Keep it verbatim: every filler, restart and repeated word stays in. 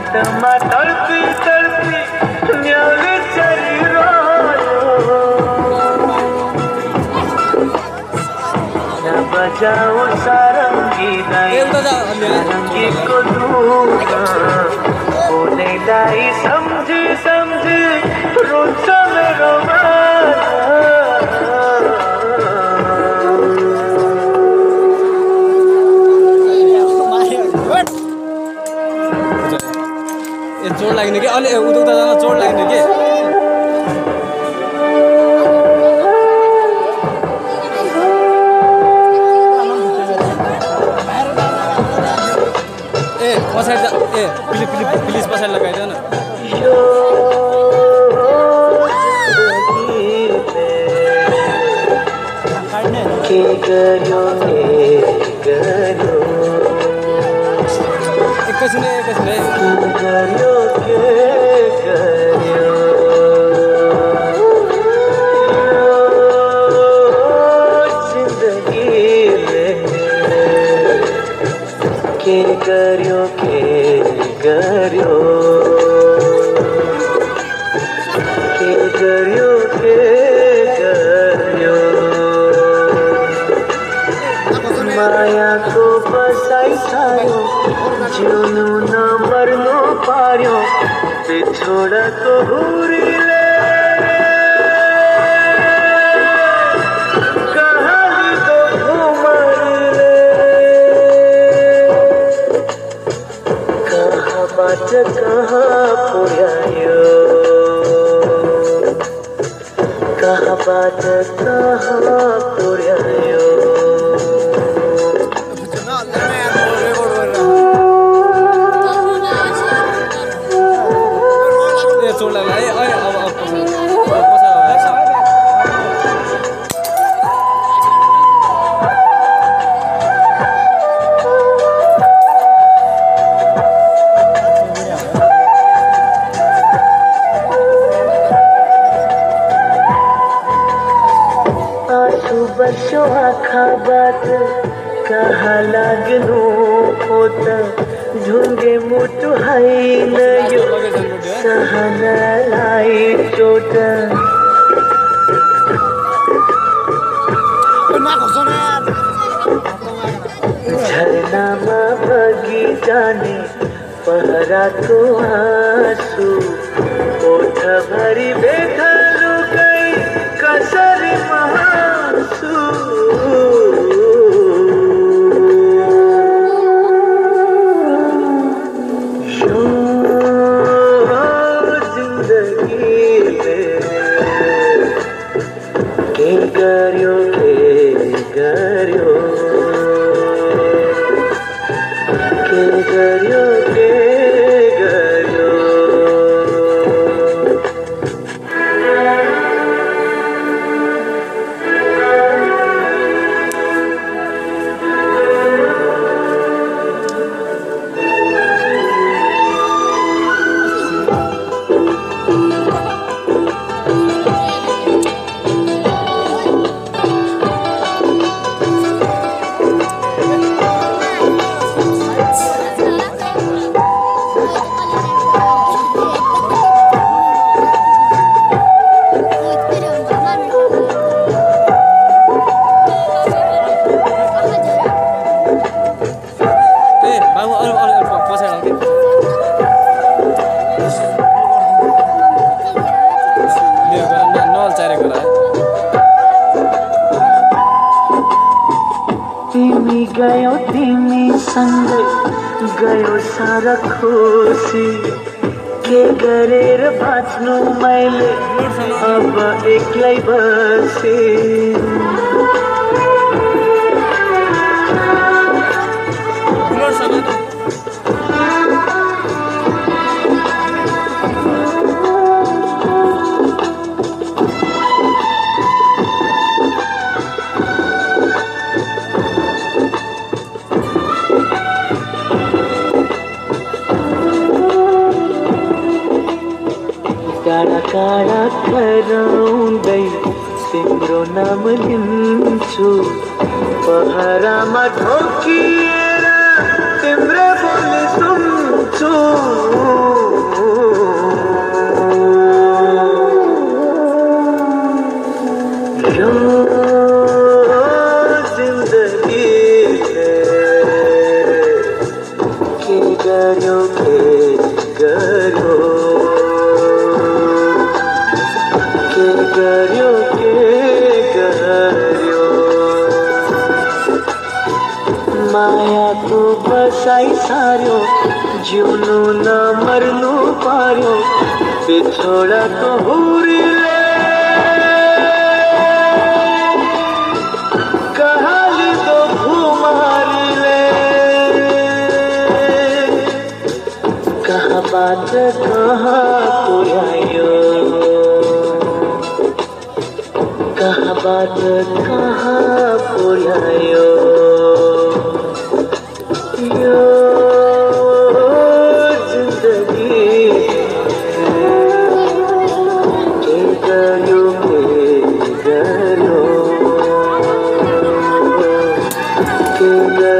बाटोमा तडपी तडपी न्याउले चलिरह्यो बजाऊ सारङ्गी सारङ्गीको धुन बोलेलाई सम्झी सम्झी रोन्छ मेरो जोड लाग्ने कि अलि उता जान जोड लाग्ने कि ए पछाडि ए प्लिज प्लिज प्लिज पछाडि लगाइदियो न के गर्यो के गर्यो एकैछिन एकैछिन गर्यो के गर्यो जिन्दगीले के गर्यो के गर्यो के गर्यो के गर्यो मायाको बसाइ छायो जिउनु नमर्नु पार्यो बिछोडको हुरीले कहाँ लिदो घुमरीले कहाँबाट कहाँ पुर्यायो कहाँबाट कहाँ पुर्यायो जोड लाग्ला है अब अब आँसु बस्यो आँखाबाट कहाँ लाग्नु हो त ढुङ्गे मुटु होइन यो सहनलाई चोट झरनामा बगी जाने पहराको आँसु ओठभरि बेथलुकै कसरी महासु के गर्यो के गर्यो के गर्यो के गर्यो तिमी गयो तिमी सँगै गयो सारा खुसी के गरेर बाँच्नु मैले अब एक्लै बसे काडा काडा कराउँदै तिम्रो नाम लिन्छु पहरामा ढोकिएर तिम्रो बोली सुन्छु माया को बसाई सारो जिउनु न मर्नु पार्यो बिछोडा को हुरीले कहाली दो घुमारीले कहाँ बात कहाँ पुर्यायो कहाँ बात कहाँ पुर्यायो यो जिंदगी के गर्यो के गर्यो के गर्यो